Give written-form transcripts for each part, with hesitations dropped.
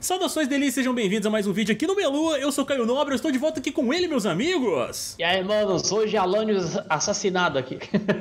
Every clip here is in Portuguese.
Saudações delícias, sejam bem-vindos a mais um vídeo aqui no Melu. Eu sou Caio Nobre, eu estou de volta aqui com ele, meus amigos. E aí, manos, hoje Alanios assassinado aqui.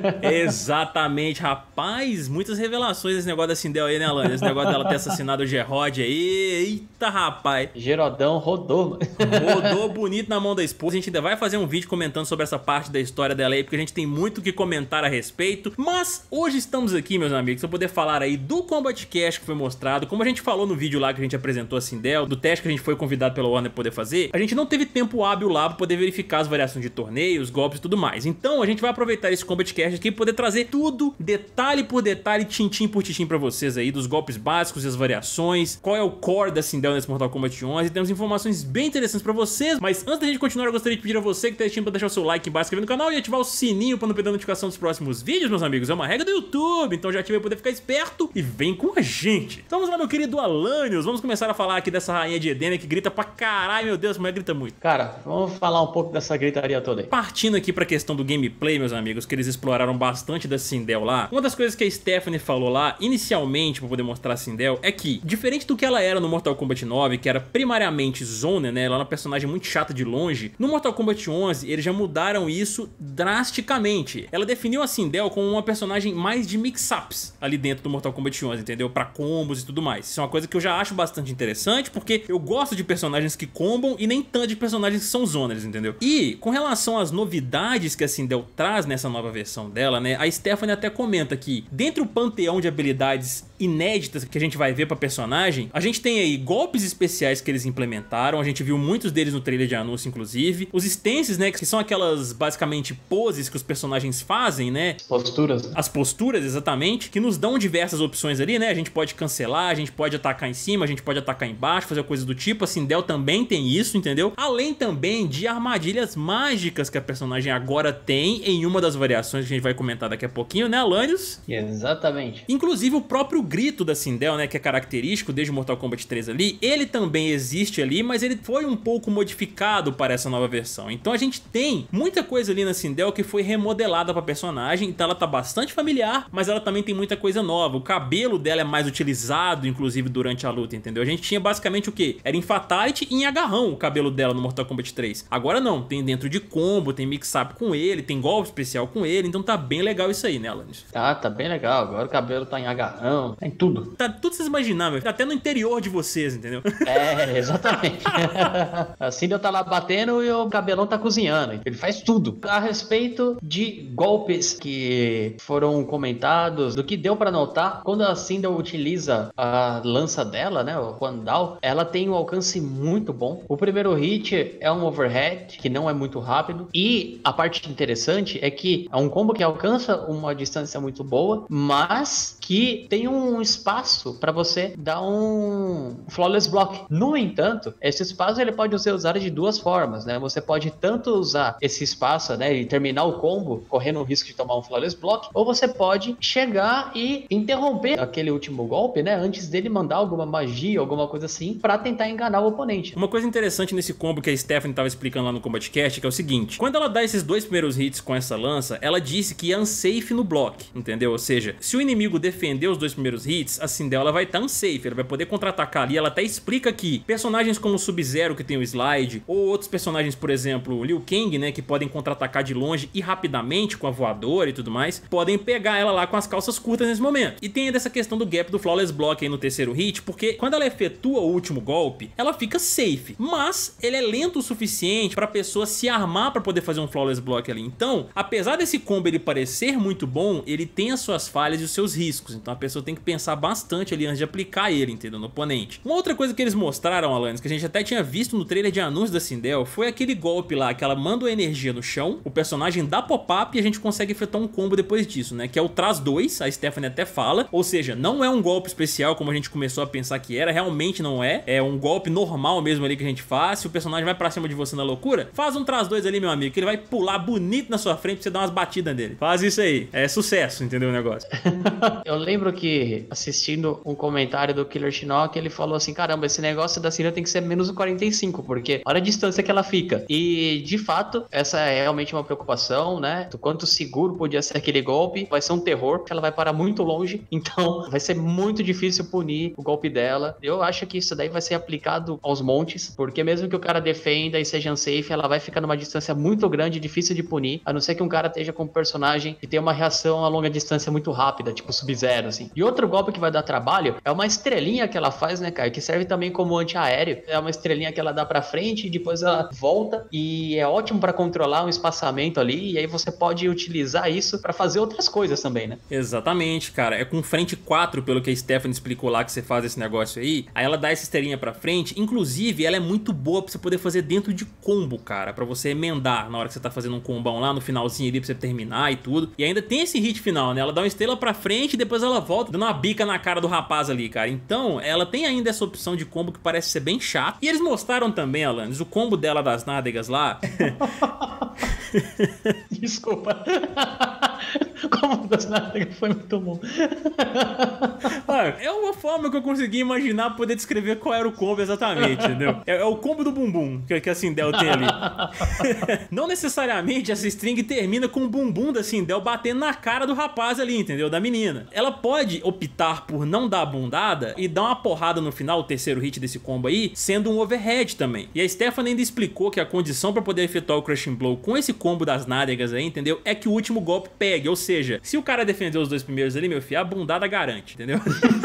Exatamente, rapaz, muitas revelações desse negócio da Sindel aí, né, Alanios? Esse negócio dela ter assassinado o Gerrod aí, eita, rapaz. Gerodão rodou. Rodou bonito na mão da esposa. A gente ainda vai fazer um vídeo comentando sobre essa parte da história dela aí, porque a gente tem muito o que comentar a respeito. Mas hoje estamos aqui, meus amigos, para poder falar aí do Combat Cash que foi mostrado. Como a gente falou no vídeo lá que a gente apresentou a Sindel, do teste que a gente foi convidado pela Warner poder fazer, a gente não teve tempo hábil lá para poder verificar as variações de torneios, golpes e tudo mais. Então a gente vai aproveitar esse Combat Cash aqui e poder trazer tudo, detalhe por detalhe, tintim por tintim para vocês aí, dos golpes básicos e as variações, qual é o core da Sindel nesse Mortal Kombat 11, temos informações bem interessantes para vocês. Mas antes da gente continuar, eu gostaria de pedir a você que está assistindo para deixar o seu like embaixo, inscrever no canal e ativar o sininho para não perder a notificação dos próximos vídeos, meus amigos. É uma regra do YouTube, então já ativa aí para poder ficar esperto e vem com a gente. Então vamos lá, meu querido Alanios, vamos começar a falar aqui dessa rainha de Edenia que grita pra caralho, meu Deus, mas grita muito. Cara, vamos falar um pouco dessa gritaria toda aí. Partindo aqui pra questão do gameplay, meus amigos, que eles exploraram bastante da Sindel lá, uma das coisas que a Stephanie falou lá, inicialmente, pra poder mostrar a Sindel, é que, diferente do que ela era no Mortal Kombat 9, que era primariamente Zona, né, ela era uma personagem muito chata de longe, no Mortal Kombat 11, eles já mudaram isso drasticamente. Ela definiu a Sindel como uma personagem mais de mix-ups ali dentro do Mortal Kombat 11, entendeu? Pra combos e tudo mais. Isso é uma coisa que eu já acho bastante interessante, porque eu gosto de personagens que combam e nem tanto de personagens que são zoners, entendeu? E com relação às novidades que a Sindel traz nessa nova versão dela, né, a Stephanie até comenta que dentre o panteão de habilidades inéditas que a gente vai ver pra personagem, a gente tem aí golpes especiais que eles implementaram, a gente viu muitos deles no trailer de anúncio, inclusive. Os stances, né, que são aquelas, basicamente, poses que os personagens fazem, né? Posturas. As posturas, exatamente, que nos dão diversas opções ali, né? A gente pode cancelar, a gente pode atacar em cima, a gente pode atacar embaixo, fazer coisa do tipo. A Sindel também tem isso, entendeu? Além também de armadilhas mágicas que a personagem agora tem em uma das variações que a gente vai comentar daqui a pouquinho, né, Alanios? Exatamente. Inclusive o próprio grito da Sindel, né, que é característico desde o Mortal Kombat 3 ali, ele também existe ali, mas ele foi um pouco modificado para essa nova versão. Então a gente tem muita coisa ali na Sindel que foi remodelada para personagem, então ela tá bastante familiar, mas ela também tem muita coisa nova. O cabelo dela é mais utilizado, inclusive, durante a luta, entendeu? A gente tinha basicamente o quê? Era em Fatality e em agarrão o cabelo dela no Mortal Kombat 3. Agora não, tem dentro de combo, tem mix-up com ele, tem golpe especial com ele, então tá bem legal isso aí, né, Alanios? Tá bem legal. Agora o cabelo tá em agarrão, tá em tudo. Tá tudo vocês imaginar, meu. Tá até no interior de vocês, entendeu? É, exatamente. A Sindel tá lá batendo e o cabelão tá cozinhando. Ele faz tudo. A respeito de golpes que foram comentados, do que deu pra notar, quando a Sindel utiliza a lança dela, né, o Quandal, ela tem um alcance muito bom. O primeiro hit é um overhead, que não é muito rápido. E a parte interessante é que é um combo que alcança uma distância muito boa, mas que tem um espaço para você dar um flawless block. No entanto, esse espaço ele pode ser usado de duas formas, né? Você pode tanto usar esse espaço, né, e terminar o combo correndo o risco de tomar um flawless block, ou você pode chegar e interromper aquele último golpe, né, antes dele mandar alguma magia, alguma coisa assim, para tentar enganar o oponente. Uma coisa interessante nesse combo que a Stephanie tava explicando lá no Combat Cast, que é o seguinte: quando ela dá esses dois primeiros hits com essa lança, ela disse que é unsafe no block, entendeu? Ou seja, se o inimigo defender os dois primeiros hits, a Sindel ela vai estar unsafe, ela vai poder contra-atacar ali. Ela até explica que personagens como o Sub-Zero, que tem o slide, ou outros personagens, por exemplo, o Liu Kang, né, que podem contra-atacar de longe e rapidamente com a voadora e tudo mais, podem pegar ela lá com as calças curtas nesse momento. E tem ainda essa questão do gap do flawless block aí no terceiro hit, porque quando ela efetua o último golpe, ela fica safe, mas ele é lento o suficiente para a pessoa se armar para poder fazer um flawless block ali. Então, apesar desse combo ele parecer muito bom, ele tem as suas falhas e os seus riscos, então a pessoa tem que pensar bastante ali antes de aplicar ele, entendeu, no oponente. Uma outra coisa que eles mostraram, Alanios, que a gente até tinha visto no trailer de anúncio da Sindel, foi aquele golpe lá que ela manda uma energia no chão, o personagem dá pop-up e a gente consegue efetuar um combo depois disso, né, que é o Traz 2, a Stephanie até fala, ou seja, não é um golpe especial como a gente começou a pensar que era, realmente não é, é um golpe normal mesmo ali que a gente faz. Se o personagem vai pra cima de você na loucura, faz um Traz 2 ali, meu amigo, que ele vai pular bonito na sua frente pra você dar umas batidas nele. Faz isso aí, é sucesso, entendeu o negócio? Eu lembro que assistindo um comentário do Killer Shinnok, ele falou assim, caramba, esse negócio da Cinder tem que ser menos de 45, porque olha a distância que ela fica. E, de fato, essa é realmente uma preocupação, né? Do quanto seguro podia ser aquele golpe. Vai ser um terror, porque ela vai parar muito longe, então vai ser muito difícil punir o golpe dela. Eu acho que isso daí vai ser aplicado aos montes, porque mesmo que o cara defenda e seja unsafe, ela vai ficar numa distância muito grande, difícil de punir, a não ser que um cara esteja com um personagem que tenha uma reação a longa distância muito rápida, tipo Sub-Zero, assim. E outro golpe que vai dar trabalho é uma estrelinha que ela faz, né, cara, que serve também como antiaéreo. É uma estrelinha que ela dá pra frente e depois ela volta, e é ótimo pra controlar um espaçamento ali, e aí você pode utilizar isso pra fazer outras coisas também, né? Exatamente, cara. É com frente 4, pelo que a Stephanie explicou lá, que você faz esse negócio aí. Aí ela dá essa esteirinha pra frente. Inclusive, ela é muito boa pra você poder fazer dentro de combo, cara. Pra você emendar na hora que você tá fazendo um combão lá, no finalzinho ali, pra você terminar e tudo. E ainda tem esse hit final, né? Ela dá uma estrela pra frente e depois ela volta, dando uma bica na cara do rapaz ali, cara. Então, ela tem ainda essa opção de combo que parece ser bem chato. E eles mostraram também, Alanis, o combo dela das nádegas lá. Desculpa. Como das nádegas foi muito bom. É uma forma que eu consegui imaginar poder descrever qual era o combo exatamente, entendeu? É o combo do bumbum que a Sindel tem ali. Não necessariamente essa string termina com o bumbum da Sindel batendo na cara do rapaz ali, entendeu? Da menina. Ela pode optar por não dar a bundada e dar uma porrada no final, o terceiro hit desse combo aí, sendo um overhead também. E a Stephanie ainda explicou que a condição pra poder efetuar o Crushing Blow com esse combo das nádegas aí, entendeu? É que o último golpe pegue, ou seja, se o cara defender os dois primeiros ali, meu filho, a bundada garante, entendeu?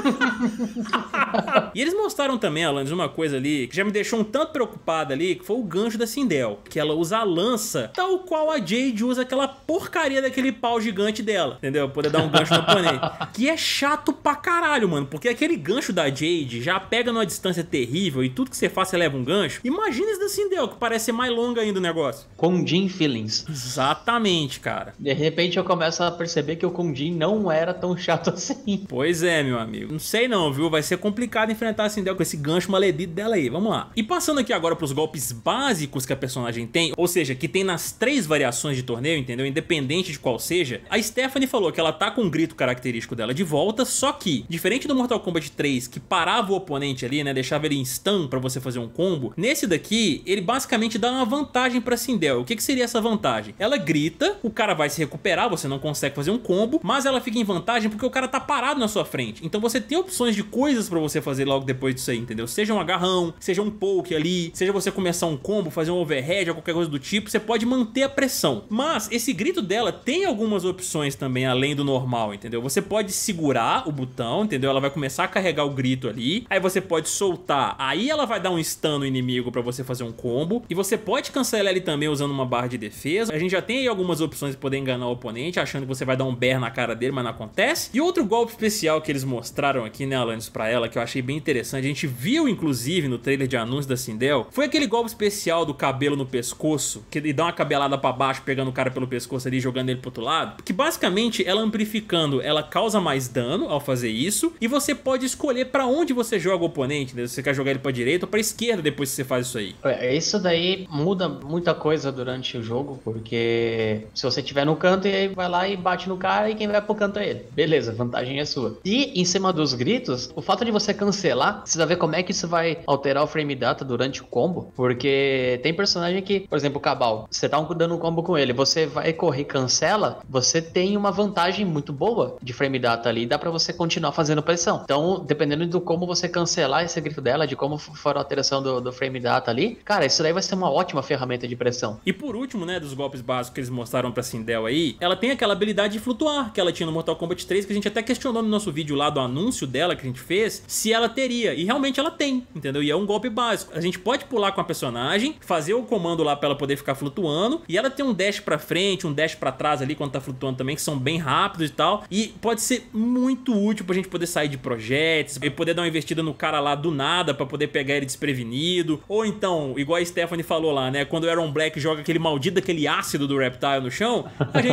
E eles mostraram também, Alanis, uma coisa ali que já me deixou um tanto preocupado ali, que foi o gancho da Sindel, que ela usa a lança tal qual a Jade usa aquela porcaria daquele pau gigante dela, entendeu? Poder dar um gancho no oponente. Que é chato pra caralho, mano, porque aquele gancho da Jade já pega numa distância terrível e tudo que você faz você leva um gancho. Imagina esse da Sindel, que parece ser mais longa ainda o negócio. Kondin Feelings. Exatamente, cara. De repente eu começo a perceber que o Kondin não era tão chato assim. Pois é, meu amigo. Não sei não, viu? Vai ser complicado enfrentar a Sindel com esse gancho maledito dela aí. Vamos lá. E passando aqui agora pros golpes básicos que a personagem tem, ou seja, que tem nas 3 variações de torneio, entendeu? Independente de qual seja. A Stephanie falou que ela tá com o grito característico dela de volta, só que, diferente do Mortal Kombat 3, que parava o oponente ali, né? Deixava ele em stun pra você fazer um combo. Nesse daqui, ele basicamente dá uma vantagem pra Sindel. O que seria essa vantagem? Ela grita, o cara vai se recuperar, você não consegue fazer um combo, mas ela fica em vantagem porque o cara tá parado na sua frente. Então você tem opções de coisas pra você fazer logo depois disso aí, entendeu? Seja um agarrão, seja um poke ali, seja você começar um combo, fazer um overhead ou qualquer coisa do tipo, você pode manter a pressão. Mas esse grito dela tem algumas opções também além do normal, entendeu? Você pode segurar o botão, entendeu? Ela vai começar a carregar o grito ali, aí você pode soltar, aí ela vai dar um stun no inimigo pra você fazer um combo, e você pode cancelar ele também usando uma barra de defesa. A gente já tem aí algumas opções de poder enganar o oponente, achando que você vai dar um bear na cara dele, mas não acontece. E outro golpe especial que eles mostraram aqui, né, Alanis, pra ela, que eu achei bem interessante, a gente viu inclusive no trailer de anúncio da Sindel, foi aquele golpe especial do cabelo no pescoço, que ele dá uma cabelada pra baixo, pegando o cara pelo pescoço ali e jogando ele pro outro lado, que basicamente ela amplificando, ela causa mais dano ao fazer isso, e você pode escolher pra onde você joga o oponente, né? Se você quer jogar ele pra direita ou pra esquerda depois que você faz isso aí. Isso daí muda muita coisa durante o jogo, porque se você estiver no canto, ele vai lá e bate no cara e quem vai pro canto é ele. Beleza, vantagem é sua. E em cima dos gritos, o fato de você cancelar, precisa ver como é que isso vai alterar o frame data durante o combo, porque tem personagem que, por exemplo, o Cabal, você tá dando um combo com ele, você vai correr e cancela, você tem uma vantagem muito boa de frame data ali, dá pra você continuar fazendo pressão. Então, dependendo do como você cancelar esse grito dela, de como for a alteração do frame data ali, cara, isso daí vai ser uma ótima ferramenta de pressão. E por último, né, dos golpes básicos que eles mostraram pra Sindel aí, ela tem aquela habilidade de flutuar que ela tinha no Mortal Kombat 3, que a gente até questionou no nosso vídeo lá do anúncio dela que a gente fez, se ela teria, e realmente ela tem, entendeu? E é um golpe básico. A gente pode pular com a personagem, fazer o comando lá pra ela poder ficar flutuando, e ela tem um dash pra frente, um dash pra trás ali quando tá flutuando também, que são bem rápidos e tal, e pode ser muito útil pra gente poder sair de projéteis, e poder dar uma investida no cara lá do nada pra poder pegar ele desprevenido, ou então, igual a Stephanie falou lá, né, quando o Aaron Black joga aquele maldito, aquele ácido do Reptile no chão, a gente fica flutuando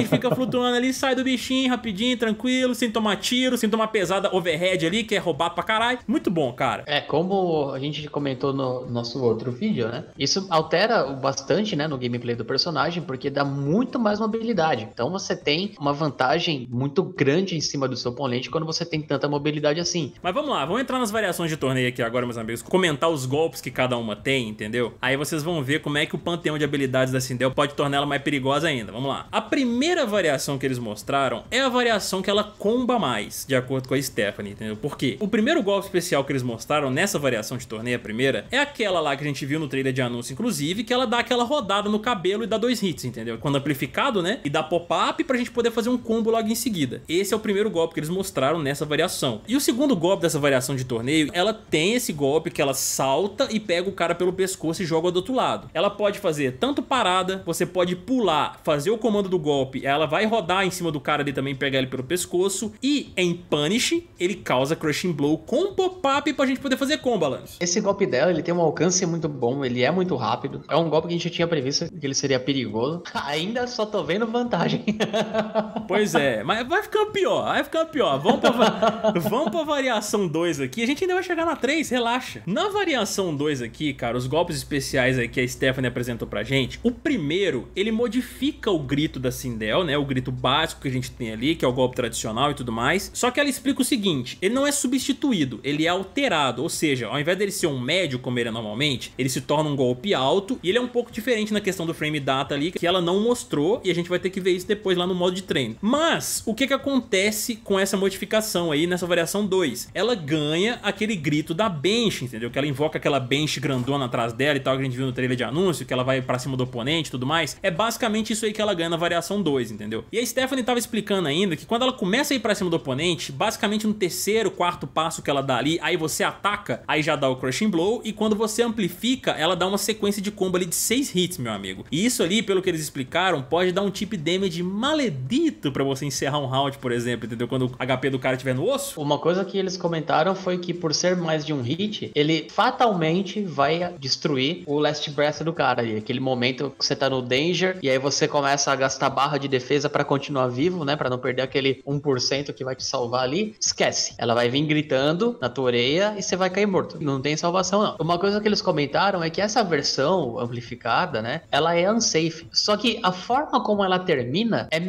flutuando ali, sai do bichinho rapidinho, tranquilo, sem tomar tiro, sem tomar pesada overhead ali, que é roubado pra caralho. Muito bom, cara. Como a gente comentou no nosso outro vídeo, né? Isso altera bastante, né, no gameplay do personagem, porque dá muito mais mobilidade. Então você tem uma vantagem muito grande em cima do seu oponente quando você tem tanta mobilidade assim. Mas vamos lá, vamos entrar nas variações de torneio aqui agora, meus amigos. Comentar os golpes que cada uma tem, entendeu? Aí vocês vão ver como é que o panteão de habilidades da Sindel pode tornar ela mais perigosa ainda. Vamos lá. A primeira variação que eles mostraram é a variação que ela comba mais, de acordo com a Stephanie, entendeu? Por quê? O primeiro golpe especial que eles mostraram nessa variação de torneio, a primeira, é aquela lá que a gente viu no trailer de anúncio, inclusive, que ela dá aquela rodada no cabelo e dá 2 hits, entendeu? Quando amplificado, né? E dá pop-up pra gente poder fazer um combo logo em seguida. Esse é o primeiro golpe que eles mostraram nessa variação. E o segundo golpe dessa variação de torneio, ela tem esse golpe que ela salta e pega o cara pelo pescoço e joga do outro lado. Ela pode fazer tanto parada, você pode pular, fazer o comando do golpe, ela vai rodar em cima do cara ali também, pegar ele pelo pescoço, e em Punish, ele causa Crushing Blow com pop-up pra gente poder fazer combo, Alanis. Esse golpe dela, ele tem um alcance muito bom, ele é muito rápido. É um golpe que a gente tinha previsto que ele seria perigoso. Ainda só tô vendo vantagem. Pois é, mas vai ficando pior, vai ficando pior. Vamos pra variação 2 aqui, a gente ainda vai chegar na 3, relaxa. Na variação 2 aqui, cara, os golpes especiais aí que a Stephanie apresentou pra gente, o primeiro, ele modifica o grito da Sindel, né, o grito básico que a gente tem ali, que é o golpe tradicional e tudo mais, só que ela explica o seguinte, ele não é substituído, ele é alterado, ou seja, ao invés dele ser um médio como ele é normalmente, ele se torna um golpe alto, e ele é um pouco diferente na questão do frame data ali, que ela não mostrou, e a gente vai ter que ver isso depois lá no modo de treino. Mas, o que acontece com essa modificação aí, nessa variação 2? Ela ganha aquele grito da Banshee, entendeu? Que ela invoca aquela Banshee grandona atrás dela e tal, que a gente viu no trailer de anúncio, que ela vai pra cima do oponente e tudo mais. É basicamente isso aí que ela ganha na variação 2, entendeu? E a Stephanie tava explicando ainda que quando ela começa a ir pra cima do oponente, basicamente no terceiro, quarto passo que ela dá ali, aí você ataca, aí já dá o Crushing Blow, e quando você amplifica, ela dá uma sequência de combo ali de 6 hits, meu amigo. E isso ali, pelo que eles explicaram, pode dar um tip damage maledito pra você encerrar um round, por exemplo, entendeu? Quando o HP do cara estiver no osso. Uma coisa que eles comentaram foi que por ser mais de um hit, ele fatalmente vai destruir o last breath do cara ali. Aquele momento que você tá no danger e aí você começa a gastar barra de defesa pra continuar vivo, né? Pra não perder aquele 1% que vai te salvar ali. Esquece. Ela vai vir gritando na tua orelha e você vai cair morto. Não tem salvação, não. Uma coisa que eles comentaram é que essa versão amplificada, né? Ela é unsafe. Só que a forma como ela termina é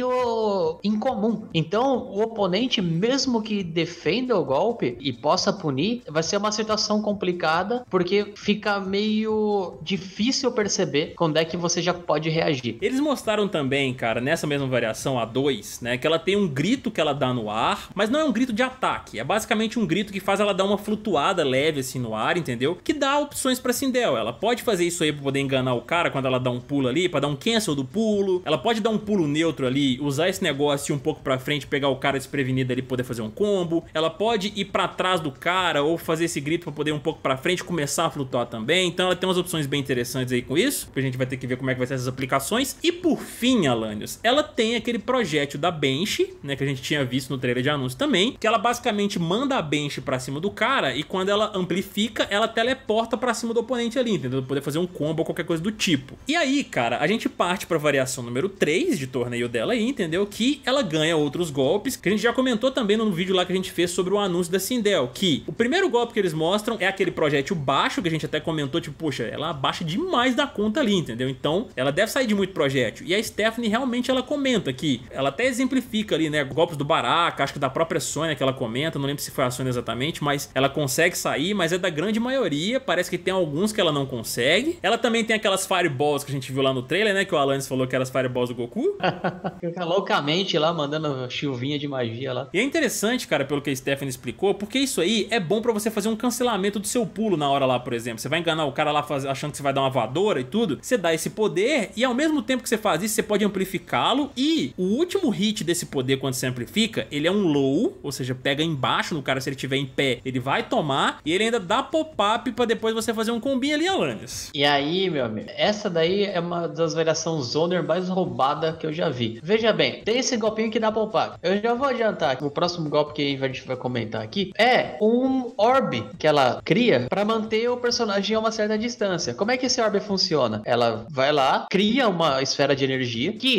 meio incomum. Então, o oponente, mesmo que defenda o golpe e possa punir, vai ser uma situação complicada, porque fica meio difícil perceber quando é que você já pode reagir. Eles mostraram também, cara, nessa mesma variação, a 2, né, que ela tem um grito que ela dá no ar, mas não é um grito de ataque, é basicamente um grito que faz ela dar uma flutuada leve assim no ar, entendeu? Que dá opções pra Sindel. Ela pode fazer isso aí pra poder enganar o cara quando ela dá um pulo ali, pra dar um cancel do pulo. Ela pode dar um pulo neutro ali, usar esse negócio e ir um pouco pra frente, pegar o cara desprevenido ali, poder fazer um combo. Ela pode ir pra trás do cara ou fazer esse grito pra poder ir um pouco pra frente, começar a flutuar também. Então ela tem umas opções bem interessantes aí com isso, que a gente vai ter que ver como é que vai ser essas aplicações. E por fim, Alanios, ela tem aquele projétil da Banshee, né, que a gente tinha visto no trailer de anúncio também, que ela basicamente manda a Banshee pra cima do cara e quando ela amplifica, ela teleporta pra cima do oponente ali, entendeu? Poder fazer um combo ou qualquer coisa do tipo. E aí, cara, a gente parte pra variação número 3 de torneio dela aí, entendeu? Que ela ganha outros golpes, que a gente já comentou também no vídeo lá que a gente fez sobre o anúncio da Sindel, que o primeiro golpe que eles mostram é aquele projétil baixo, que a gente até comentou, tipo, poxa, ela baixa demais da conta ali, entendeu? Então, ela deve sair de muito projétil. E a Stephanie realmente, ela comenta que ela até exemplifica ali, né, golpes do Baraka, acho que da própria Sonya que ela comenta, não lembro se foi a Sonya exatamente, mas ela consegue sair, mas é da grande maioria, parece que tem alguns que ela não consegue. Ela também tem aquelas Fireballs que a gente viu lá no trailer, né, que o Alanis falou que eram as Fireballs do Goku. Fica loucamente lá, mandando chuvinha de magia lá. E é interessante, cara, pelo que a Stephanie explicou, porque isso aí é bom pra você fazer um cancelamento do seu pulo na hora lá, por exemplo. Você vai enganar o cara lá achando que você vai dar uma voadora e tudo, você dá esse poder e ao mesmo tempo que você faz isso, você pode amplificá-lo e o último hit desse poder quando você amplifica, ele é um low, ou seja, pega embaixo no cara, se ele estiver em pé, ele vai tomar e ele ainda dá pop-up pra depois você fazer um combinho ali, Alanis. E aí, meu amigo, essa daí é uma das variações Zoner mais roubada que eu já vi. Veja bem, tem esse golpinho que dá pop-up. Eu já vou adiantar que o próximo golpe que a gente vai comentar aqui é um orb que ela cria pra manter o personagem a uma certa distância. Como é que esse orb funciona? Ela vai lá, cria uma esfera de energia que, quando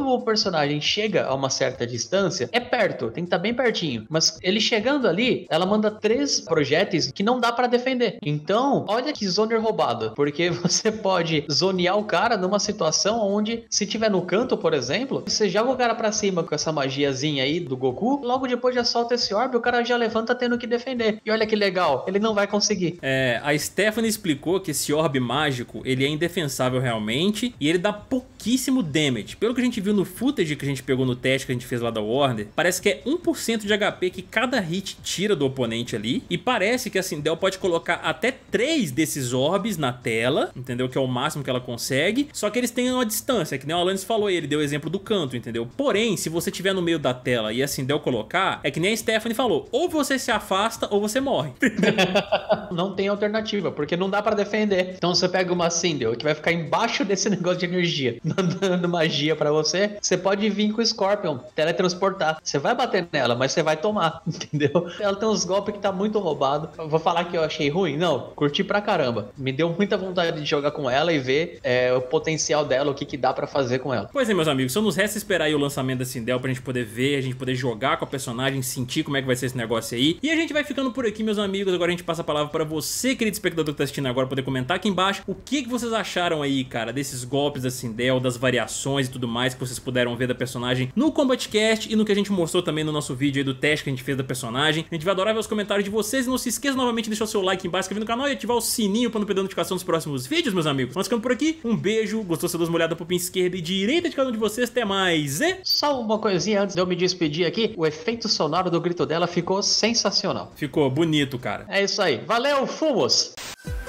quando o personagem chega a uma certa distância, é perto, tem que estar bem pertinho. Mas ele chegando ali, ela manda 3 projéteis que não dá pra defender. Então, olha que zoner roubado. Porque você pode zonear o cara numa situação onde, se tiver no canto, por exemplo, você joga o cara pra cima com essa magiazinha aí do Goku, logo depois já solta esse orbe, o cara já levanta tendo que defender. E olha que legal, ele não vai conseguir. A Stephanie explicou que esse orbe mágico, ele é indefensável realmente, e ele dá pouquíssimo damage. Pelo que a gente viu no footage que a gente pegou no teste que a gente fez lá da Warner, parece que é 1% de HP que cada hit tira do oponente ali, e parece que a Sindel pode colocar até 3 desses orbes na tela, entendeu? Que é o máximo que ela consegue, só que eles têm uma distância, que nem o Alanis falou, ele deu o exemplo do canto, entendeu? Porém, se você estiver no meio da tela e a Sindel colocar, é que nem a Stephanie falou, ou você se afasta ou você morre. Não tem alternativa, porque não dá pra defender. Então você pega uma Sindel que vai ficar embaixo desse negócio de energia, mandando magia pra você, você pode vir com o Scorpion, teletransportar. Você vai bater nela, mas você vai tomar, entendeu? Ela tem uns golpes que tá muito roubado. Eu vou falar que eu achei ruim? Não, curti pra caramba. Me deu muita vontade de jogar com ela e ver o potencial dela, o que dá pra fazer com ela. Pois é, meus amigos, só nos resta esperar aí o lançamento da Sindel pra gente poder ver, a gente poder jogar com a personagem, sentir como é que vai ser esse negócio aí. E a gente vai ficando por aqui, meus amigos. Agora a gente passa a palavra pra você, querido espectador que tá assistindo agora, poder comentar aqui embaixo o que vocês acharam aí, cara, desses golpes da Sindel, das variações e tudo mais que vocês puderam ver da personagem no Combat Cast e no que a gente mostrou também no nosso vídeo aí do teste que a gente fez da personagem. A gente vai adorar ver os comentários de vocês e não se esqueça novamente de deixar o seu like embaixo, inscrever no canal e ativar o sininho pra não perder a notificação dos próximos vídeos, meus amigos. Nós ficamos por aqui, um beijo, gostou, você dá uma olhada pro pin esquerda e direita de cada um de vocês, até mais, e... Só uma coisinha antes de eu me despedir aqui, o efeito sonoro do grito dela ficou sensacional. Ficou bonito, cara. É isso aí, valeu, fumos!